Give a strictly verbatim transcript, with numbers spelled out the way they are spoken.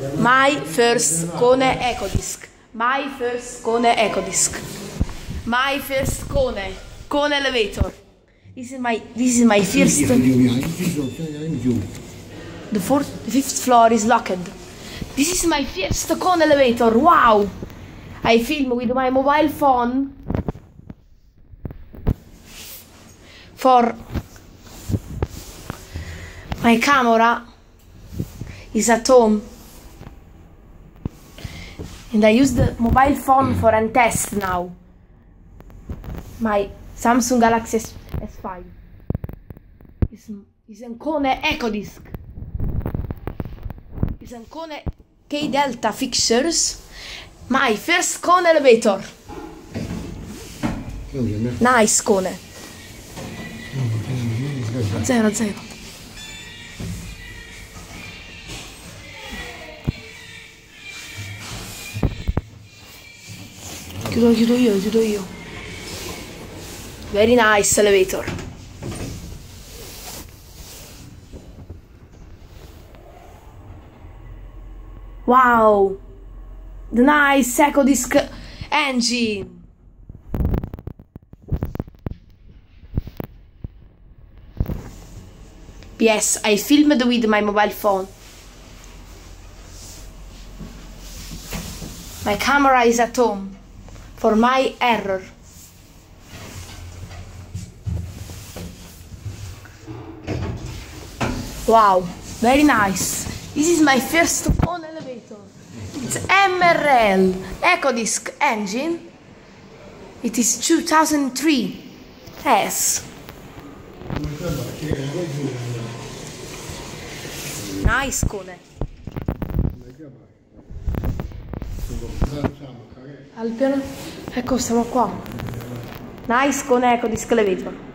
My first Kone Ecodisc. My first Kone Ecodisc. My first Kone. Kone elevator. This is my this is my first. The fourth the fifth floor is locked. This is my first Kone elevator. Wow! I film with my mobile phone for my camera is at home. And I use the mobile phone for a test now. My Samsung Galaxy S five is is a Kone Ecodisc. Is a Kone K Delta fixtures. My first Kone elevator. Nice Kone. Zero zero. Chiudo, chiudo io, chiudo io. Very nice elevator. Wow! The nice Ecodisc engine. Yes, I filmed with my mobile phone. My camera is at home. For my error. Wow, very nice. This is my first Kone elevator. It's M R L Ecodisc engine. It is two thousand three. Yes. Nice Kone. Al piano, ecco, siamo qua. Nice Kone Ecodisc elevator.